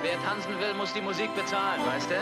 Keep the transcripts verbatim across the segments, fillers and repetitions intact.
Wer tanzen will, muss die Musik bezahlen, weißt du?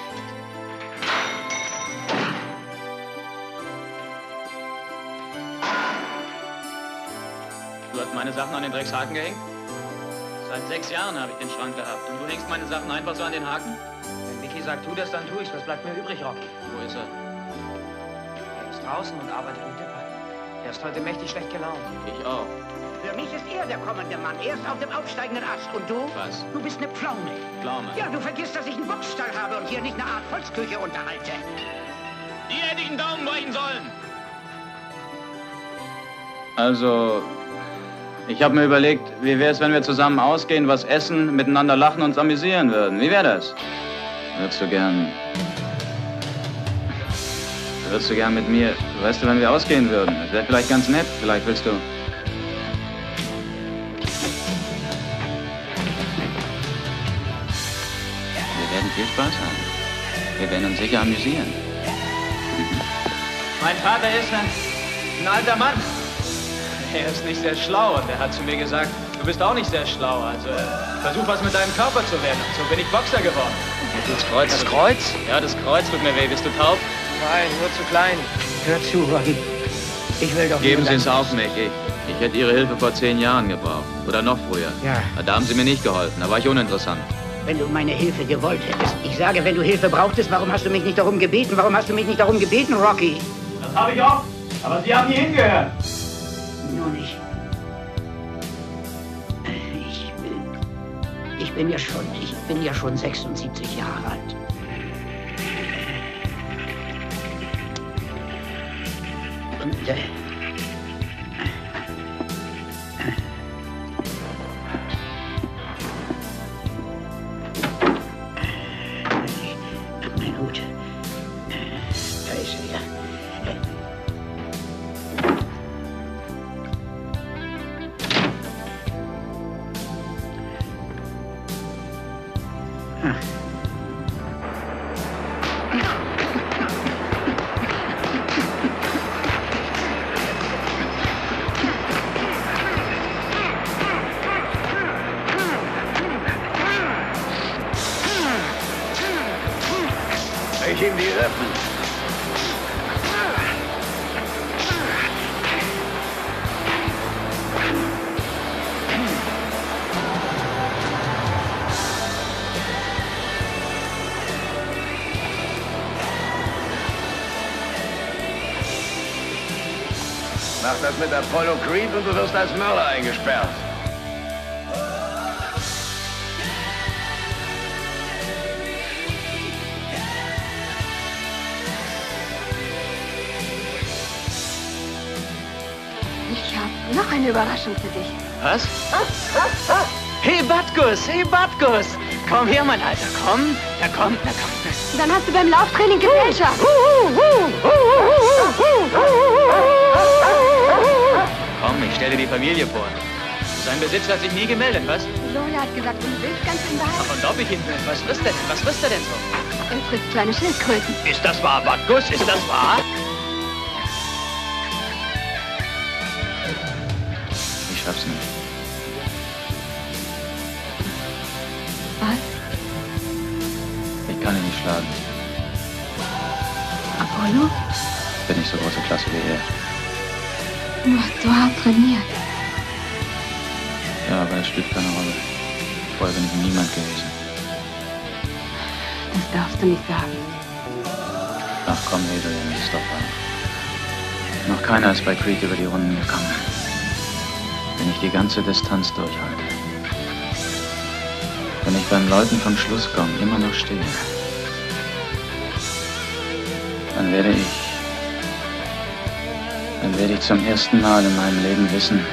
Du hast meine Sachen an den Dreckshaken gehängt? Seit sechs Jahren habe ich den Schrank gehabt. Und du hängst meine Sachen einfach so an den Haken? Wenn Mickey sagt, tu das, dann tu ich's. Was bleibt mir übrig, Rocky? Wo ist er? Er ist draußen und arbeitet im Dipper. Er ist heute mächtig schlecht gelaunt. Ich auch. Für mich ist er der kommende Mann. Er ist auf dem aufsteigenden Ast. Und du? Was? Du bist eine Pflaume. Pflaume? Ja, du vergisst, dass ich einen Boxstall habe und hier nicht eine Art Volksküche unterhalte. Die hätte ich einen Daumen brechen sollen. Also, ich habe mir überlegt, wie wäre es, wenn wir zusammen ausgehen, was essen, miteinander lachen und uns amüsieren würden. Wie wäre das? Würdest du gern... Würdest du gern mit mir... Weißt du, wenn wir ausgehen würden? Das wäre vielleicht ganz nett. Vielleicht willst du... Wir werden viel Spaß haben. Wir werden uns sicher amüsieren. Mein Vater ist ein, ein alter Mann. Er ist nicht sehr schlau und er hat zu mir gesagt, du bist auch nicht sehr schlau. Also versuch was mit deinem Körper zu werden. So bin ich Boxer geworden. Das Kreuz. Das Kreuz? Ja, das Kreuz tut mir weh. Bist du taub? Nein, nur zu klein. Hör zu, Rocky. Ich will doch... Geben Sie es auf, Mickey. Ich hätte Ihre Hilfe vor zehn Jahren gebraucht. Oder noch früher. Ja. Da haben Sie mir nicht geholfen. Da war ich uninteressant. Wenn du meine Hilfe gewollt hättest. Ich sage, wenn du Hilfe brauchtest, warum hast du mich nicht darum gebeten? Warum hast du mich nicht darum gebeten, Rocky? Das habe ich auch. Aber Sie haben nie hingehört. Nur nicht. Ich bin... Ich bin ja schon... Ich bin ja schon sechsundsiebzig Jahre alt. Und... Äh, mein Hut. Da ist er ja. Ich ihm die Rippen. Mach das mit Apollo Creed und du wirst als Mörder eingesperrt. Ich habe noch eine Überraschung für dich. Was? Hey, Batkus, hey, Batkus. Komm her, mein Alter, komm. Na komm, na komm. Dann hast du beim Lauftraining Gesellschaft. Komm, ich stelle dir die Familie vor. Sein Besitzer hat sich nie gemeldet, was? Lola hat gesagt, du willst ganz in Wahrheit. Ach, und ob ich ihn will? Was frisst er denn? Was frisst er denn so? Er frisst kleine Schildkröten. Ist das wahr, Batkus? Ist das wahr? Ich schaff's nicht. Was? Ich kann ihn nicht schlagen. Apollo? Ich bin nicht so große Klasse wie er. Du hast so hart trainiert. Ja, aber es spielt keine Rolle. Vorher bin ich niemand gewesen. Das darfst du nicht sagen. Ach komm, Adrian, ist doch wahr. Noch keiner ist bei Creed über die Runden gekommen. Wenn ich die ganze Distanz durchhalte. Wenn ich beim Läuten vom Schluss komme, immer noch stehe. Dann werde ich... Dann werde ich zum ersten Mal in meinem Leben wissen,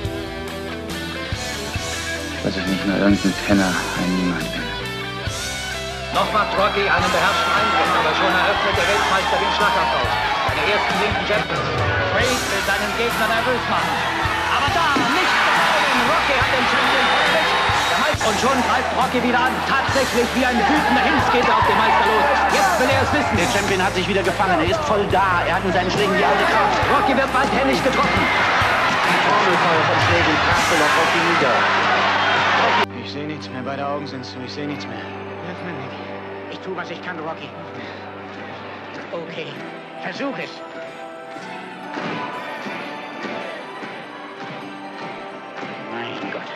dass ich nicht nur irgendein Penner, ein Niemand bin. Noch macht Rocky einen beherrschten Eindruck, aber schon eröffnet der Weltmeister den Schlagabtausch aus. Seine ersten linken Jabs. Creed will seinen Gegner nervös machen. Aber da, nicht gefallen. Rocky hat den Champion erwischt. Der Meister und schon greift Rocky wieder an. Tatsächlich wie ein wütender Hinz geht er auf den Meister los. Jetzt will er es wissen. Der Champion hat sich wieder gefangen. Er ist voll da. Er hat in seinen Schlägen die alte Kraft. Rocky wird bald händisch getroffen. Die Formelfeuer von Schlägen prasselt auf Rocky nieder. Ich sehe nichts mehr. Beide Augen sind zu. Ich sehe nichts mehr. Hilf mir, Nicky. Ich tue, was ich kann, Rocky. Okay, versuch es. Mein Gott.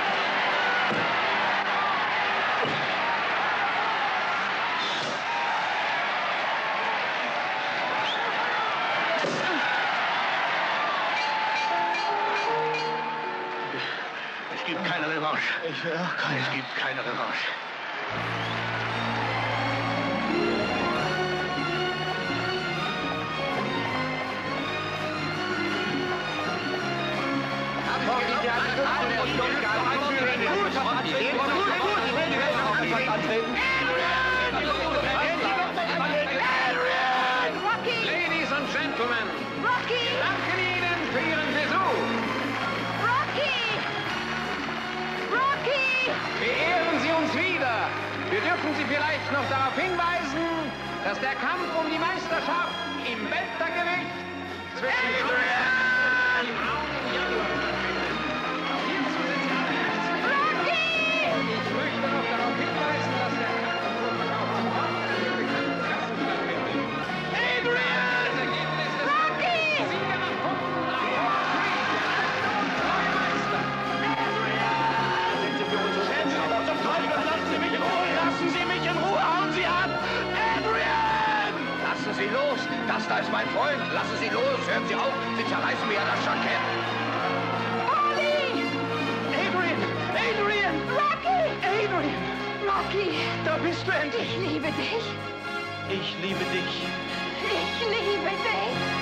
Es gibt keine Revanche. Ich will auch keine. Es gibt keine Revanche. Ladies and Gentlemen, Rocky! danken Ihnen für Ihren Besuch. Rocky! Rocky! Beehren Sie uns wieder. Wir dürfen Sie vielleicht noch darauf hinweisen, dass der Kampf um die Meisterschaft im Weltergewicht zwischen Adrian! Rocky! Ich möchte noch darauf hinweisen, dass der Kampf um Adrian! Das Ergebnis des Rocky! Sieger nach Punkten nach Zum Teufel, lassen Sie mich in Ruhe! Lassen Sie mich in Ruhe! Hauen Sie ab! Adrian! Lassen Sie los! Das da ist mein Freund! Lassen Sie los! Hören Sie auf! Sie zerreißen mir ja das Jackett! Ollie! Adrian! Adrian! Rocky! Adrian! Rocky! Da bist du endlich! Ich liebe dich. Ich liebe dich. Ich liebe dich.